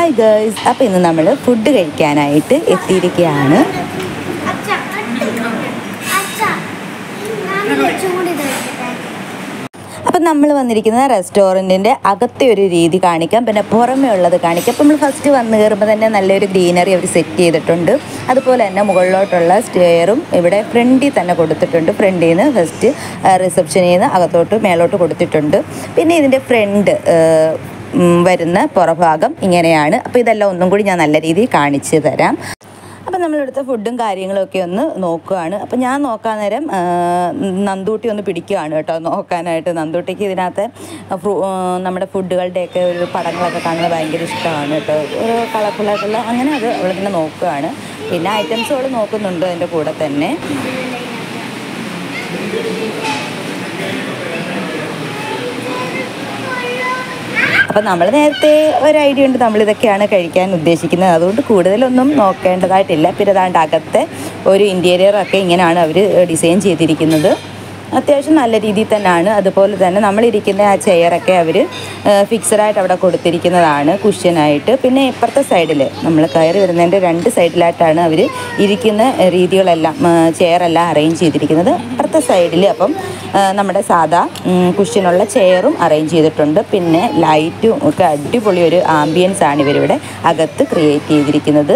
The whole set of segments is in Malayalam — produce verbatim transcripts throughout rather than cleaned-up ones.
ഹായ് ഗേൾസ്, അപ്പോൾ ഇന്ന് നമ്മൾ ഫുഡ് കഴിക്കാനായിട്ട് എത്തിയിരിക്കുകയാണ്. അപ്പം നമ്മൾ വന്നിരിക്കുന്നത് റെസ്റ്റോറൻറ്റിൻ്റെ അകത്തെ ഒരു രീതി കാണിക്കാം, പിന്നെ പുറമേ ഉള്ളത് കാണിക്കാം. അപ്പം നമ്മൾ ഫസ്റ്റ് വന്ന് കയറുമ്പോൾ തന്നെ നല്ലൊരു ഗ്രീനറി അവർ സെറ്റ് ചെയ്തിട്ടുണ്ട്. അതുപോലെ തന്നെ മുകളിലോട്ടുള്ള സ്റ്റെയറും ഇവിടെ ഫ്രണ്ടിൽ തന്നെ കൊടുത്തിട്ടുണ്ട്. ഫ്രണ്ടിൽ നിന്ന് ഫസ്റ്റ് റിസപ്ഷനിൽ നിന്ന് അകത്തോട്ട് മേലോട്ട് കൊടുത്തിട്ടുണ്ട്. പിന്നെ ഇതിൻ്റെ ഫ്രണ്ട് വരുന്ന പുറഭാഗം ഇങ്ങനെയാണ്. അപ്പോൾ ഇതെല്ലാം ഒന്നും കൂടി ഞാൻ നല്ല രീതിയിൽ കാണിച്ചു തരാം. അപ്പം നമ്മളെടുത്ത ഫുഡും കാര്യങ്ങളൊക്കെ ഒന്ന് നോക്കുകയാണ്. അപ്പം ഞാൻ നോക്കാൻ നേരം നന്ദൂട്ടി ഒന്ന് പിടിക്കുകയാണ് കേട്ടോ നോക്കാനായിട്ട്. നന്ദൂട്ടിക്ക് ഇതിനകത്ത് ഫ്രൂ നമ്മുടെ ഫുഡുകളുടെയൊക്കെ ഒരു പടങ്ങളൊക്കെ കാണുന്നത് ഭയങ്കര ഇഷ്ടമാണ് കേട്ടോ. ഒരു കളർഫുള്ളായിട്ടുള്ള അങ്ങനെ അത് അവളിങ്ങനെ നോക്കുകയാണ്. പിന്നെ ഐറ്റംസുകൾ നോക്കുന്നുണ്ട് അതിൻ്റെ കൂടെ തന്നെ. അപ്പം നമ്മൾ നേരത്തെ ഒരു ഐഡിയ ഉണ്ട്, നമ്മളിതൊക്കെയാണ് കഴിക്കാൻ ഉദ്ദേശിക്കുന്നത്. അതുകൊണ്ട് കൂടുതലൊന്നും നോക്കേണ്ടതായിട്ടില്ല. പിന്നെ അതാണ്ട് അകത്തെ ഒരു ഇൻറ്റീരിയറൊക്കെ ഇങ്ങനെയാണ് അവർ ഡിസൈൻ ചെയ്തിരിക്കുന്നത്. അത്യാവശ്യം നല്ല രീതിയിൽ തന്നെയാണ്. അതുപോലെ തന്നെ നമ്മളിരിക്കുന്ന ആ ചെയറൊക്കെ അവർ ഫിക്സഡായിട്ട് അവിടെ കൊടുത്തിരിക്കുന്നതാണ് കുഷ്യനായിട്ട്. പിന്നെ ഇപ്പുറത്തെ സൈഡിൽ നമ്മൾ കയറി വരുന്നതിൻ്റെ രണ്ട് സൈഡിലായിട്ടാണ് അവർ ഇരിക്കുന്ന രീതികളെല്ലാം ചെയറെല്ലാം അറേഞ്ച് ചെയ്തിരിക്കുന്നത്. അപ്പുറത്തെ സൈഡിൽ അപ്പം നമ്മുടെ സാധാ കുഷ്യനുള്ള ചെയറും അറേഞ്ച് ചെയ്തിട്ടുണ്ട്. പിന്നെ ലൈറ്റും ഒക്കെ അടിപൊളി ഒരു ആംബിയൻസ് ആണ് ഇവരിവിടെ അകത്ത് ക്രിയേറ്റ് ചെയ്തിരിക്കുന്നത്.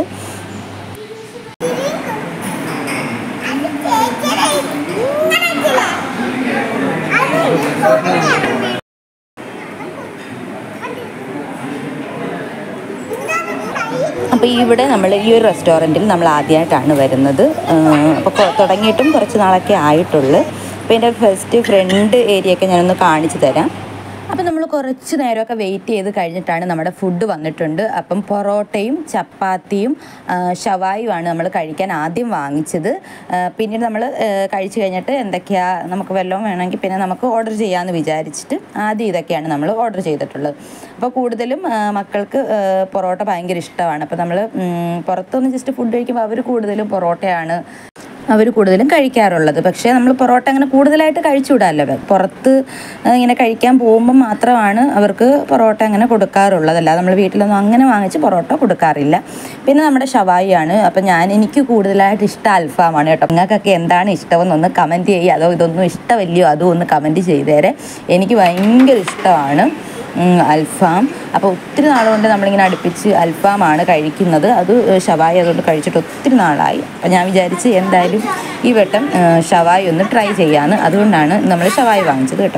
അപ്പോൾ ഇവിടെ നമ്മൾ ഈ ഒരു റെസ്റ്റോറൻറ്റിൽ നമ്മൾ ആദ്യമായിട്ടാണ് വരുന്നത്. അപ്പോൾ തുടങ്ങിയിട്ടും കുറച്ച് നാളൊക്കെ ആയിട്ടുള്ളൂ. അപ്പോൾ എൻ്റെ ഫസ്റ്റ് ഫ്രണ്ട് ഏരിയ ഒക്കെ ഞാനൊന്ന് കാണിച്ചു തരാം. അപ്പം നമ്മൾ കുറച്ച് നേരമൊക്കെ വെയിറ്റ് ചെയ്ത് കഴിഞ്ഞിട്ടാണ് നമ്മുടെ ഫുഡ് വന്നിട്ടുണ്ട്. അപ്പം പൊറോട്ടയും ചപ്പാത്തിയും ഷവായുമാണ് നമ്മൾ കഴിക്കാൻ ആദ്യം വാങ്ങിച്ചത്. പിന്നീട് നമ്മൾ കഴിച്ച് കഴിഞ്ഞിട്ട് എന്തൊക്കെയാണ് നമുക്ക് വല്ലതും വേണമെങ്കിൽ പിന്നെ നമുക്ക് ഓർഡർ ചെയ്യാമെന്ന് വിചാരിച്ചിട്ട് ആദ്യം ഇതൊക്കെയാണ് നമ്മൾ ഓർഡർ ചെയ്തിട്ടുള്ളത്. അപ്പോൾ കൂടുതലും മക്കൾക്ക് പൊറോട്ട ഭയങ്കര ഇഷ്ടമാണ്. അപ്പോൾ നമ്മൾ പുറത്തുനിന്ന് ജസ്റ്റ് ഫുഡ് കഴിക്കുമ്പോൾ അവർ കൂടുതലും പൊറോട്ടയാണ് അവർ കൂടുതലും കഴിക്കാറുള്ളത്. പക്ഷേ നമ്മൾ പൊറോട്ട അങ്ങനെ കൂടുതലായിട്ട് കഴിച്ചുവിടാമല്ലോ. പുറത്ത് ഇങ്ങനെ കഴിക്കാൻ പോകുമ്പം മാത്രമാണ് അവർക്ക് പൊറോട്ട അങ്ങനെ കൊടുക്കാറുള്ളത്. അല്ലാതെ നമ്മൾ വീട്ടിലൊന്നും അങ്ങനെ വാങ്ങിച്ച് പൊറോട്ട കൊടുക്കാറില്ല. പിന്നെ നമ്മുടെ ഷവായിയാണ്. അപ്പം ഞാൻ എനിക്ക് കൂടുതലായിട്ട് ഇഷ്ടം അൽഫാമാണ് കേട്ടോ. നിങ്ങൾക്കൊക്കെ എന്താണ് ഇഷ്ടമെന്നൊന്ന് കമൻറ്റ് ചെയ്യുക. അതോ ഇതൊന്നും ഇഷ്ടമല്ലയോ അതും ഒന്ന് കമൻറ്റ് ചെയ്തേരെ. എനിക്ക് ഭയങ്കര ഇഷ്ടമാണ് അൽഫാം. അപ്പോൾ ഒത്തിരി നാളുകൊണ്ട് നമ്മളിങ്ങനെ അടുപ്പിച്ച് അൽഫാമാണ് കഴിക്കുന്നത്. അത് ഷവായി അതുകൊണ്ട് കഴിച്ചിട്ട് ഒത്തിരി നാളായി. അപ്പം ഞാൻ വിചാരിച്ച് എന്തായാലും ഈ വട്ടം ഷവായി ഒന്ന് ട്രൈ ചെയ്യാമെന്ന്. അതുകൊണ്ടാണ് നമ്മൾ ഷവായി വാങ്ങിച്ചത് കേട്ടോ.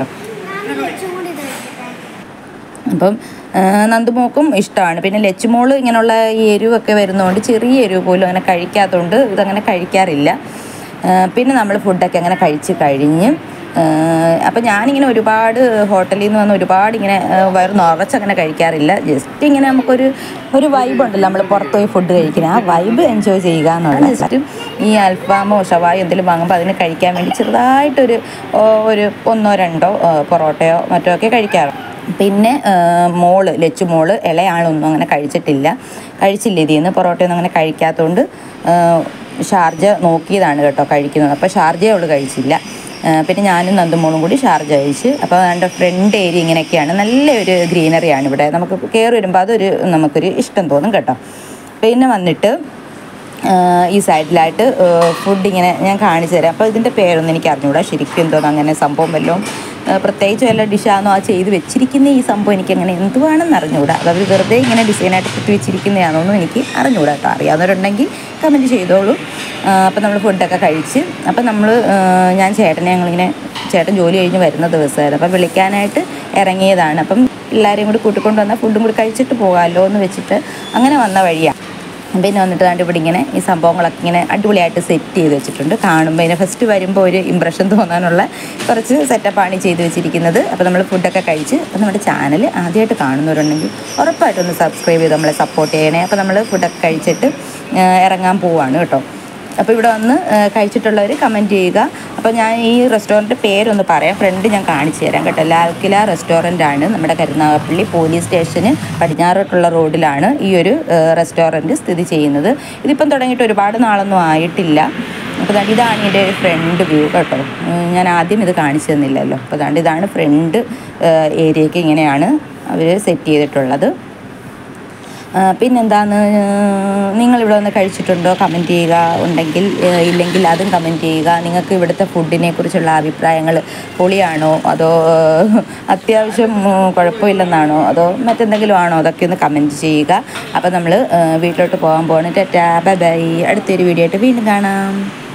അപ്പം നന്ദുമോക്കും ഇഷ്ടമാണ്. പിന്നെ ലച്ചുമോൾ ഇങ്ങനെയുള്ള ഈ എരിവൊക്കെ വരുന്നതുകൊണ്ട് ചെറിയ എരിവ് പോലും അങ്ങനെ കഴിക്കാത്തതുകൊണ്ട് ഇതങ്ങനെ കഴിക്കാറില്ല. പിന്നെ നമ്മൾ ഫുഡൊക്കെ അങ്ങനെ കഴിച്ച് കഴിഞ്ഞ് അപ്പം ഞാനിങ്ങനെ ഒരുപാട് ഹോട്ടലിൽ നിന്ന് വന്ന് ഒരുപാട് ഇങ്ങനെ വയറ് നിറച്ചങ്ങനെ കഴിക്കാറില്ല. ജസ്റ്റ് ഇങ്ങനെ നമുക്കൊരു ഒരു വൈബ് ഉണ്ടല്ലോ നമ്മൾ പുറത്ത് പോയി ഫുഡ് കഴിക്കുന്നത്, ആ വൈബ് എൻജോയ് ചെയ്യുക എന്നുള്ളത്. ജസ്റ്റ് ഈ അൽഫാമോ ഷവായോ എന്തെങ്കിലും വാങ്ങുമ്പോൾ അതിന് കഴിക്കാൻ വേണ്ടി ചെറുതായിട്ടൊരു ഒരു ഒന്നോ രണ്ടോ പൊറോട്ടയോ മറ്റോ ഒക്കെ കഴിക്കാറുണ്ട്. പിന്നെ മോള് ലച്ചു മോള് ഇളയാളൊന്നും അങ്ങനെ കഴിച്ചിട്ടില്ല കഴിച്ചില്ല ഇതിൽ നിന്ന് പൊറോട്ടയൊന്നും അങ്ങനെ കഴിക്കാത്തതുകൊണ്ട് ഷാർജ നോക്കിയതാണ് കേട്ടോ കഴിക്കുന്നത്. അപ്പോൾ ഷാർജയെ അവൾ കഴിച്ചില്ല. പിന്നെ ഞാനും നന്ദുമോളും കൂടി ഷാർജ കഴിച്ച്. അപ്പോൾ എൻ്റെ ഫ്രണ്ട് ഏരിയ ഇങ്ങനെയൊക്കെയാണ്. നല്ലൊരു ഗ്രീനറിയാണ് ഇവിടെ. നമുക്ക് കയറി വരുമ്പോൾ അതൊരു നമുക്കൊരു ഇഷ്ടം തോന്നും കേട്ടോ. പിന്നെ വന്നിട്ട് ഈ സൈഡിലായിട്ട് ഫുഡ് ഇങ്ങനെ ഞാൻ കാണിച്ചു തരാം. അപ്പോൾ ഇതിൻ്റെ പേരൊന്നും എനിക്ക് അറിഞ്ഞുകൂടാ ശരിക്കും എന്തോന്നും അങ്ങനെ സംഭവം വല്ലതും പ്രത്യേകിച്ച് വല്ല ഡിഷാണോ ആ ചെയ്ത് വെച്ചിരിക്കുന്ന ഈ സംഭവം എനിക്കങ്ങനെ എന്തുവാണെന്ന് അറിഞ്ഞുകൂടാ. അത് അവർ വെറുതെ ഇങ്ങനെ ഡിസൈനായിട്ട് കുത്തി വെച്ചിരിക്കുന്നതാണോന്നും എനിക്ക് അറിഞ്ഞുകൂടാ കേട്ടോ. അറിയാവുന്നവരുണ്ടെങ്കിൽ കമൻറ്റ് ചെയ്തോളൂ. അപ്പം നമ്മൾ ഫുഡൊക്കെ കഴിച്ച് അപ്പം നമ്മൾ ഞാൻ ചേട്ടനെ ഞങ്ങളിങ്ങനെ ചേട്ടൻ ജോലി കഴിഞ്ഞ് വരുന്ന ദിവസമായിരുന്നു. അപ്പം വിളിക്കാനായിട്ട് ഇറങ്ങിയതാണ്. അപ്പം എല്ലാവരെയും കൂടി കൂട്ടിക്കൊണ്ട് വന്നാൽ ഫുഡും കൂടി കഴിച്ചിട്ട് പോകാമല്ലോ എന്ന് വെച്ചിട്ട് അങ്ങനെ വന്ന വഴിയാണ്. പിന്നെ വന്നിട്ട് കണ്ട് ഇവിടെ ഇങ്ങനെ ഈ സംഭവങ്ങളൊക്കെ ഇങ്ങനെ അടിപൊളിയായിട്ട് സെറ്റ് ചെയ്ത് വെച്ചിട്ടുണ്ട്. കാണുമ്പോൾ ഇതിനെ ഫസ്റ്റ് വരുമ്പോൾ ഒരു ഇമ്പ്രഷൻ തോന്നാനുള്ള കുറച്ച് സെറ്റപ്പാണ് ചെയ്ത് വെച്ചിരിക്കുന്നത്. അപ്പോൾ നമ്മൾ ഫുഡൊക്കെ കഴിച്ച് അപ്പോൾ നമ്മുടെ ചാനൽ ആദ്യമായിട്ട് കാണുന്നവരുണ്ടെങ്കിൽ ഉറപ്പായിട്ടൊന്ന് സബ്സ്ക്രൈബ് ചെയ്ത് നമ്മളെ സപ്പോർട്ട് ചെയ്യണേ. അപ്പോൾ നമ്മൾ ഫുഡൊക്കെ കഴിച്ചിട്ട് ഇറങ്ങാൻ പോവുകയാണ് കേട്ടോ. അപ്പോൾ ഇവിടെ വന്ന് കഴിച്ചിട്ടുള്ളവർ കമൻറ്റ് ചെയ്യുക. അപ്പോൾ ഞാൻ ഈ റെസ്റ്റോറൻറ്റ് പേരൊന്ന് പറയാം. ഫ്രണ്ട് ഞാൻ കാണിച്ചു തരാം കേട്ടോ. ലാൽക്കില റെസ്റ്റോറൻ്റാണ്. നമ്മുടെ കരുനാഗപ്പള്ളി പോലീസ് സ്റ്റേഷന് പടിഞ്ഞാറോട്ടുള്ള റോഡിലാണ് ഈ ഒരു റെസ്റ്റോറൻറ്റ് സ്ഥിതി ചെയ്യുന്നത്. ഇതിപ്പം തുടങ്ങിയിട്ട് ഒരുപാട് നാളൊന്നും ആയിട്ടില്ല. അപ്പോൾ ദാണ്ട് ഇതാണ് എൻ്റെ ഒരു ഫ്രണ്ട് വ്യൂ കേട്ടോ. ഞാൻ ആദ്യം ഇത് കാണിച്ചു തന്നില്ലല്ലോ. അപ്പോൾ ദാണ്ട് ഇതാണ് ഫ്രണ്ട് ഏരിയയ്ക്ക് ഇങ്ങനെയാണ് അവർ സെറ്റ് ചെയ്തിട്ടുള്ളത്. പിന്നെന്താന്ന് നിങ്ങളിവിടെ വന്ന് കഴിച്ചിട്ടുണ്ടോ കമൻറ്റ് ചെയ്യുക, ഉണ്ടെങ്കിൽ ഇല്ലെങ്കിൽ അതും കമൻറ്റ് ചെയ്യുക. നിങ്ങൾക്ക് ഇവിടുത്തെ ഫുഡിനെ കുറിച്ചുള്ള അഭിപ്രായങ്ങൾ പൊളിയാണോ അതോ അത്യാവശ്യം കുഴപ്പമില്ലെന്നാണോ അതോ മറ്റെന്തെങ്കിലും ആണോ, അതൊക്കെ ഒന്ന് കമൻറ്റ് ചെയ്യുക. അപ്പോൾ നമ്മൾ വീട്ടിലോട്ട് പോകാൻ പോകണം. Tata bye bye. അടുത്തൊരു വീഡിയോ ആയിട്ട് വീണ്ടും കാണാം.